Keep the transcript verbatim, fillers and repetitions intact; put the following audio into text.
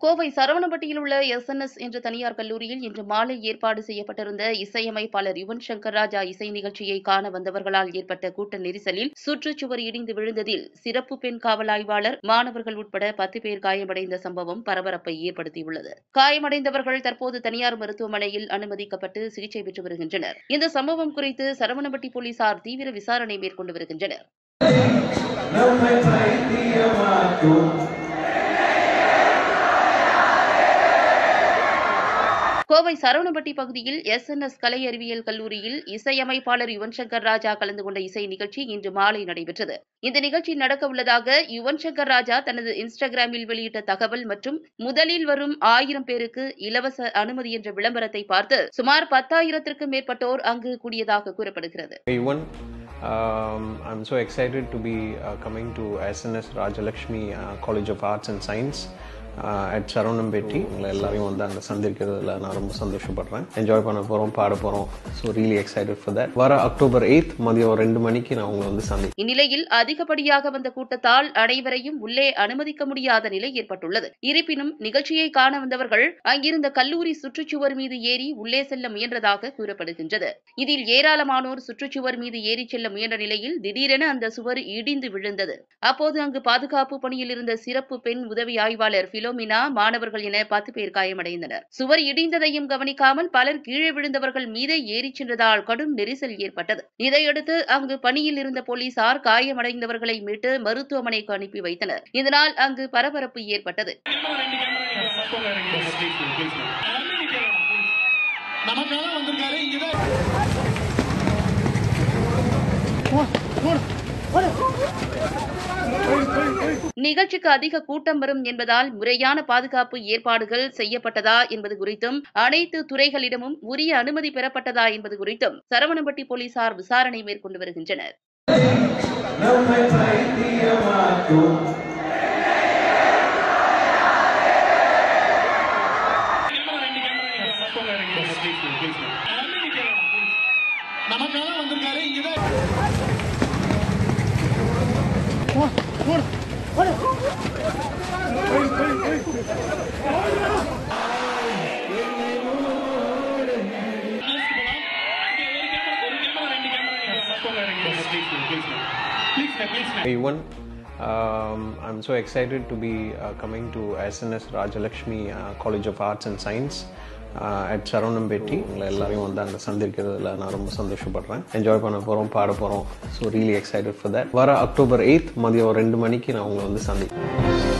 கோவை சரவணம்பட்டியில் உள்ள S N S என்ற தனியார் கல்லூரியில் இன்று மாலை ஏற்பாடு செய்யப்பட்டிருந்த இசையமைப்பாளர் யுவன் சங்கர் ராஜா இசை நிகழ்ச்சியை காண வந்தவர்களால் ஏற்பட்ட கூட்ட நெரிசலில் சுற்றுச்சுவர் இடிந்து விழுந்ததில் சிறப்பு பெண் காவல் ஆய்வாளர், மாணவர்கள் உட்பட பத்து பேர் காயமடைந்த சம்பவம் பரபரப்பை ஏற்படுத்தியுள்ளது. காயமடைந்தவர்கள் தற்போது தனியார் மருத்துவமனையில் அனுமதிக்கப்பட்டு சிகிச்சை பெற்று வருகின்றனர். இந்த சம்பவம் குறித்து சரவணம்பட்டி போலீசார் தீவிர விசாரணை மேற்கொண்டு வருகின்றனர். கோவை சரவணம்பட்டி பகுதியில் எஸ் என் எஸ் கலை அறிவியல் கல்லூரியில் இசையமைப்பாளர் யுவன் சங்கர் ராஜா கலந்து கொண்ட இசை நிகழ்ச்சி இன்று மாலை நடைபெற்றது. இந்த நிகழ்ச்சி நடக்க உள்ளதாக யுவன் சங்கர் ராஜா தனது இன்ஸ்டாகிராமில் வெளியிட்ட தகவல் மற்றும் முதலில் வரும் ஆயிரம் பேருக்கு இலவச அனுமதி என்ற விளம்பரத்தை பார்த்து சுமார் பத்தாயிரத்திற்கும் மேற்பட்டோர் அங்கு கூடியதாக கூறப்படுகிறது. Um, I'm so excited to be uh, coming to S N S Raja uh, College of Arts and Science uh, at Saravanampatti. உங்களை எல்லாரையும் வந்து அங்கே சந்திக்கிறதுல நான் ரொம்ப சந்தோஷப்படுறேன். என்ஜாய் பண்ண போகிறோம், பாட போகிறோம். So really excited for that. வர அக்டோபர் எய்த் மதியம் ரெண்டு மணிக்கு நான் உங்களை வந்து சந்தி. இந்நிலையில் அதிகப்படியாக வந்த கூட்டத்தால் அனைவரையும் உள்ளே அனுமதிக்க முடியாத நிலை ஏற்பட்டுள்ளது. இருப்பினும் நிகழ்ச்சியை காண வந்தவர்கள் அங்கிருந்த கல்லூரி சுற்றுச்சுவர் மீது ஏறி உள்ளே செல்ல முயன்றதாக கூறப்படுகின்றது. இதில் ஏராளமானோர் சுற்றுச்சுவர் மீது ஏறி செல்ல முயன்ற நிலையில் திடீரென அந்த சுவர் இடிந்து விழுந்தது. அப்போது அங்கு பாதுகாப்பு பணியில் இருந்த சிறப்பு பெண் உதவி ஆய்வாளர் பிலோமினா, மாணவர்கள் என பத்து பேர் காயமடைந்தனர். சுவர் இடிந்ததையும் கவனிக்காமல் பலர் கீழே விழுந்தவர்கள் மீதே ஏறிச் சென்றதால் கடும் நெரிசல் ஏற்பட்டது. இதையடுத்து அங்கு பணியில் இருந்த போலீசார் காயமடைந்தவர்களை மீட்டு மருத்துவமனைக்கு அனுப்பி வைத்தனர். இதனால் அங்கு பரபரப்பு ஏற்பட்டது. நிகழ்ச்சிக்கு அதிக கூட்டம் வரும் என்பதால் முறையான பாதுகாப்பு ஏற்பாடுகள் செய்யப்பட்டதா என்பது குறித்தும், அனைத்து துறைகளிடமும் உரிய அனுமதி பெறப்பட்டதா என்பது குறித்தும் சரவணம்பட்டி போலீசார் விசாரணை மேற்கொண்டு வருகின்றனர். Yuvan, um, I'm so excited to be uh, coming to S N S Raja uh, College of Arts and Science uh, at Saravanampatti. உங்களை எல்லாரையும் வந்து அங்கே சந்திக்கிறதுல நான் ரொம்ப சந்தோஷப்படுறேன். என்ஜாய் பண்ண போகிறோம், பாட போகிறோம். So really excited for that. வர அக்டோபர் எய்த் மதியம் ரெண்டு மணிக்கு நான் உங்களை வந்து சந்திக்கிறேன்.